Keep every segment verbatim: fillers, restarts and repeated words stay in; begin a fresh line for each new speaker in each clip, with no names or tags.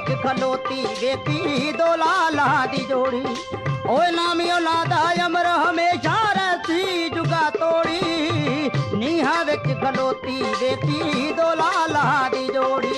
विच खलोती वेखी दो लाला दी जोड़ी। ओए नामी औलादा अमर हमेशा रहती जुगा तोड़ी। नीहा विच खलोती वेखी दो लाला दी जोड़ी।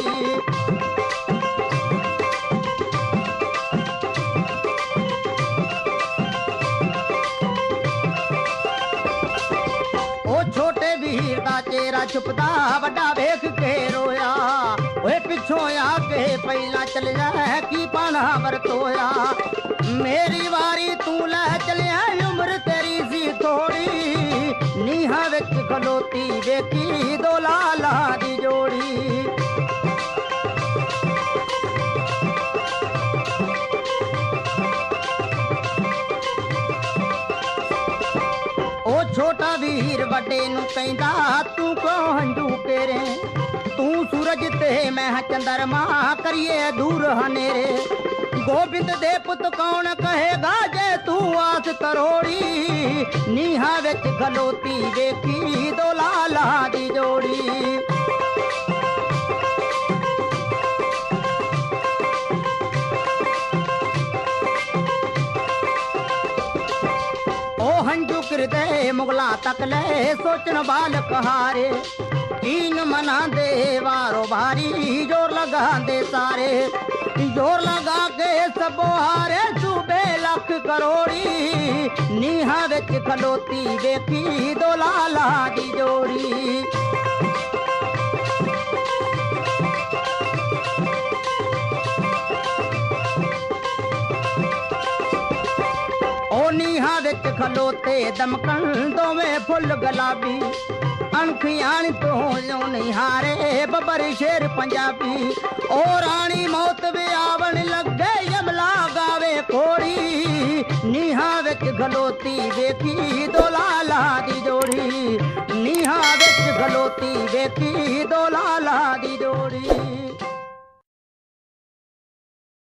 छोटे वीर दा चेहरा छुपदा वड्डा वेख के रोया। ओए पिछों आके पहला चल जा की पाना वरतोया। मेरी वारी तू लै चलिया उम्र तेरी सी थोड़ी। नीहा विच खलोती वेखी दो लाला दी जोड़ी। छोटा वीर वड्डे नू कहंदा तू क्यों हंजू केरे। तू सूरज ते मैं चंद्रमा करिए दूर हनेरे। गोबिंद दे पुत कौन कहेगा जे तू आस करोड़ी। नीहा विच खलोती वेखी दो लाला दी जोड़ी। हंजू किरदे मुगला तक ले सोचन बालक हारे। तीन मना दे वारो भारी जोर लगा दे सारे। जोर लगा के सबो हारे सूबे लख करोड़ी। नीहा विच खलोती वेखी दो लाला दी जोड़ी। नीहा विच खलोते दमकन दोवें फुल गुलाबी। अणखियाण तो जो निहारे बबर शेर पंजाबी। ओ रानी मौत भी आवण लगे यमला गावे कोड़ी। नीहा विच खलोती वेखी दो लाला दी जोड़ी। नीहा विच खलोती वेखी दो लाला दी जोड़ी।